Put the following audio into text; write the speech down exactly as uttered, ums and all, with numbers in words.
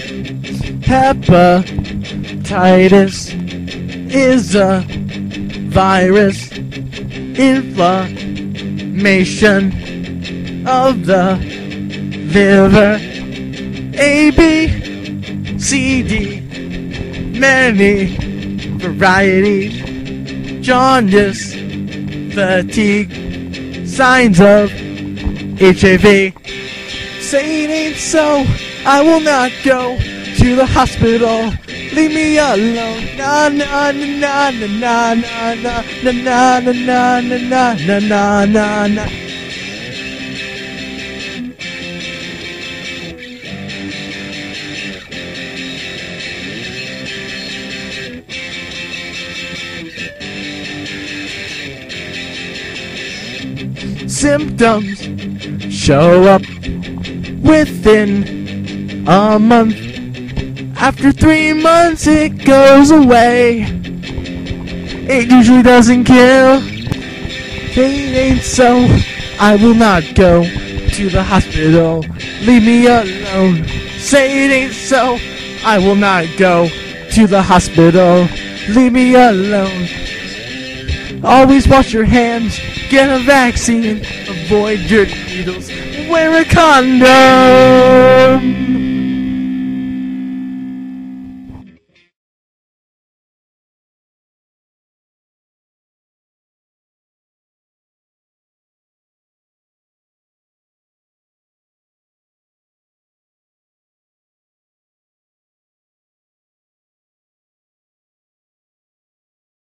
Hepatitis is a virus, inflammation of the liver. A, B, C, D, many varieties. Jaundice, fatigue, signs of H I V. Say it ain't so, I will not go to the hospital. Leave me alone. Na na na na na na na na na na na na na na na na. Symptoms show up within a month. After three months it goes away. It usually doesn't kill. It ain't so, I will not go to the hospital. Leave me alone. Say it ain't so, I will not go to the hospital. Leave me alone. Always wash your hands. Get a vaccine. Avoid dirty needles. Wear a condom.